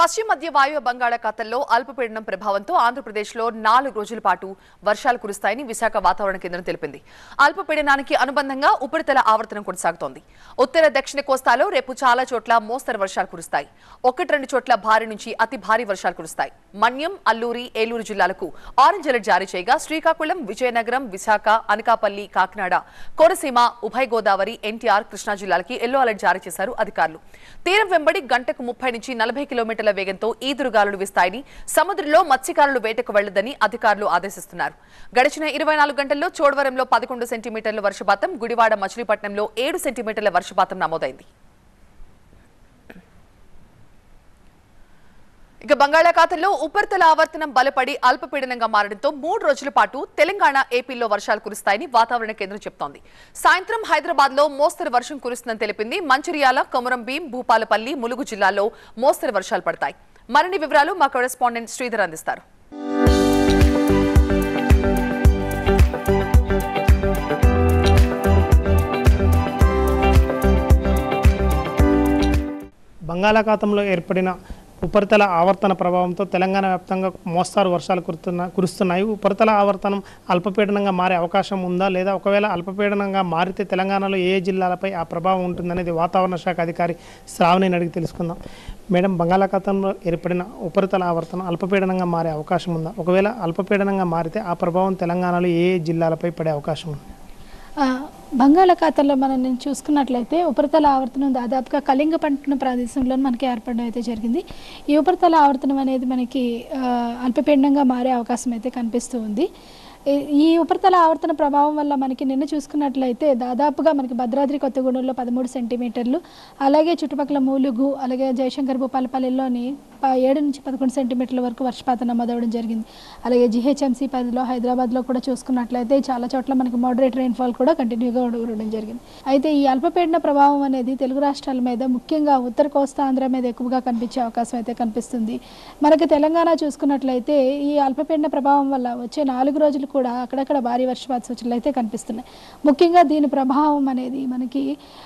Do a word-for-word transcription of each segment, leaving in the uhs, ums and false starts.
పశ్చిమ మధ్య వాయువ్య బంగాళాఖాతంలో అల్పపీడనం ప్రభావంతో ఆంధ్రప్రదేశ్లో నాలుగు రోజుల పాటు వర్షాలు కురుస్తాయని విశాఖ వాతావరణ కేంద్రం తెలిపింది. అల్పపీడనానికి అనుబంధంగా ఉపరితల ఆవర్తనం కొనసాగుతోంది. ఉత్తర దక్షిణ కోస్తాలో రేపు చాలా చోట్ల మోస్తరు వర్షాలు కురుస్తాయి. ఒకటి రెండు చోట్ల భారీ నుంచి అతి భారీ వర్షాలు కురుస్తాయి. మన్యం, అల్లూరి, ఏలూరు జిల్లాలకు ఆరెంజ్ అలర్ట్ జారీ చేయగా శ్రీకాకుళం, విజయనగరం, విశాఖ, అనకాపల్లి, కాకినాడ, కోనసీమ, ఉభయ గోదావరి, ఎన్టీఆర్, కృష్ణా జిల్లాలకి ఎల్లో అలర్ట్ జారీ చేశారు అధికారులు. తీరం వెంబడి గంటకు ముప్పై నుంచి నలభై కిలోమీటర్ల వేగంతో ఈదురుగాలులు వీస్తాయని, సముద్రంలో మత్స్యకారులు వేటకు వెళ్లదని అధికారులు ఆదేశిస్తున్నారు. గడిచిన ఇరవై నాలుగు గంటల్లో చోడవరంలో పదకొండు సెంటీమీటర్ల వర్షపాతం, గుడివాడ, మచిలీపట్నంలో ఏడు సెంటీమీటర్ల వర్షపాతం నమోదైంది. ఇక బంగాళాఖాతంలో ఉపరితల ఆవర్తనం బలపడి అల్పపీడనంగా మారడంతో మూడు రోజుల పాటు తెలంగాణ, ఏపీలో వర్షాలు కురుస్తాయని వాతావరణ కేంద్రం చెబుతోంది. సాయంత్రం హైదరాబాద్ లో మోస్తరు వర్షం కురుస్తుందని తెలిపింది. మంచిర్యాల, కొమరంభీం, భూపాలపల్లి, ములుగు జిల్లాల్లో మోస్తరు వర్షాలు పడతాయి. మరిన్ని వివరాలు మా కరెస్పాండెంట్ శ్రీధర్ అందిస్తారు. బంగాళాఖాతంలో ఏర్పడిన ఉపరితల ఆవర్తన ప్రభావంతో తెలంగాణ వ్యాప్తంగా మోస్తారు వర్షాలు కురుతున్న కురుస్తున్నాయి. ఉపరితల ఆవర్తనం అల్పపీడనంగా మారే అవకాశం ఉందా, లేదా ఒకవేళ అల్పపీడనంగా మారితే తెలంగాణలో ఏ జిల్లాలపై ఆ ప్రభావం ఉంటుందనేది వాతావరణ శాఖ అధికారి శ్రావణిని అడిగి తెలుసుకుందాం. మేడం, బంగాళాఖాతంలో ఏర్పడిన ఉపరితల ఆవర్తనం అల్పపీడనంగా మారే అవకాశం ఉందా? ఒకవేళ అల్పపీడనంగా మారితే ఆ ప్రభావం తెలంగాణలో ఏ జిల్లాలపై పడే అవకాశం ఉంది? బంగాళాఖాతంలో మనం నేను చూసుకున్నట్లయితే ఉపరితల ఆవర్తనం దాదాపుగా కళింగపట్నం ప్రదేశంలో మనకి ఏర్పడడం అయితే జరిగింది. ఈ ఉపరితల ఆవర్తనం అనేది మనకి అల్పపీడనంగా మారే అవకాశం అయితే కనిపిస్తూ ఉంది. ఈ ఉపరితల ఆవర్తన ప్రభావం వల్ల మనకి నిన్న చూసుకున్నట్లయితే దాదాపుగా మనకి భద్రాద్రి కొత్తగూడెంలో పదమూడు సెంటీమీటర్లు, అలాగే చుట్టుపక్కల మూలుగు, అలాగే జయశంకర్, భూపాలపల్లిలోని ఏడు నుంచి పదకొండు సెంటీమీటర్ల వరకు వర్షపాతం నమోదవడం జరిగింది. అలాగే జిహెచ్ఎంసీ పరిధిలో హైదరాబాద్లో కూడా చూసుకున్నట్లయితే చాలా చోట్ల మనకి మోడరేట్ రెయిన్ఫాల్ కూడా కంటిన్యూగా ఉండడం జరిగింది. అయితే ఈ అల్పపీడన ప్రభావం అనేది తెలుగు రాష్ట్రాల మీద, ముఖ్యంగా ఉత్తర కోస్తా ఆంధ్ర మీద ఎక్కువగా కనిపించే అవకాశం అయితే కనిపిస్తుంది. మనకి తెలంగాణ చూసుకున్నట్లయితే ఈ అల్పపీడన ప్రభావం వల్ల వచ్చే నాలుగు రోజులు కూడా అక్కడక్కడ భారీ వర్షపాత సూచనలు అయితే కనిపిస్తున్నాయి. ముఖ్యంగా దీని ప్రభావం అనేది మనకి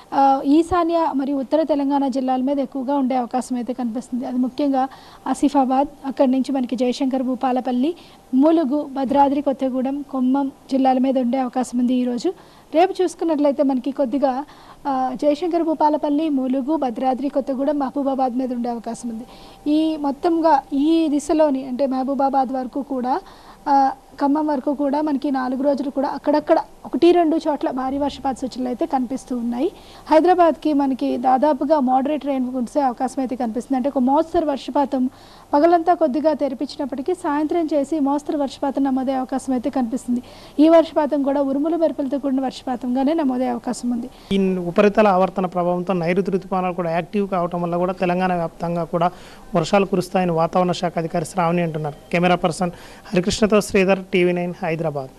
ఈశాన్య మరియు ఉత్తర తెలంగాణ జిల్లాల మీద ఎక్కువగా ఉండే అవకాశం అయితే కనిపిస్తుంది. అది ముఖ్యంగా ఆసిఫాబాద్, అక్కడి నుంచి మనకి జయశంకర్, భూపాలపల్లి, ములుగు, భద్రాద్రి కొత్తగూడెం, ఖమ్మం జిల్లాల మీద ఉండే అవకాశం ఉంది ఈరోజు. రేపు చూసుకున్నట్లయితే మనకి కొద్దిగా జయశంకర్, భూపాలపల్లి, ములుగు, భద్రాద్రి కొత్తగూడెం, మహబూబాబాద్ మీద ఉండే అవకాశం ఉంది. ఈ మొత్తంగా ఈ దిశలోని అంటే మహబూబాబాద్ వరకు కూడా, ఖమ్మం వరకు కూడా మనకి నాలుగు రోజులు కూడా అక్కడక్కడ ఒకటి రెండు చోట్ల భారీ వర్షపాత సూచనలు అయితే కనిపిస్తూ ఉన్నాయి. హైదరాబాద్కి మనకి దాదాపుగా మోడరేట్ రెయిన్ కురిసే అవకాశం అయితే కనిపిస్తుంది. అంటే ఒక మోస్తరు వర్షపాతం పగలంతా కొద్దిగా తెరిపించినప్పటికీ సాయంత్రం చేసి మోస్తరు వర్షపాతం నమోదే అవకాశం అయితే కనిపిస్తుంది. ఈ వర్షపాతం కూడా ఉరుములు మెరుపులతో కూడిన వర్షపాతంగానే నమోదే అవకాశం ఉంది. ఈ ఉపరితల ఆవర్తన ప్రభావంతో నైరుతి రుతుపవనాలు కూడా యాక్టివ్ కావడం వల్ల కూడా తెలంగాణ వ్యాప్తంగా కూడా వర్షాలు కురుస్తాయని వాతావరణ శాఖ అధికారి శ్రావణి అంటున్నారు. కెమెరా పర్సన్ హరికృష్ణతో శ్రీధర్, టీవీ నైన్, హైదరాబాద్.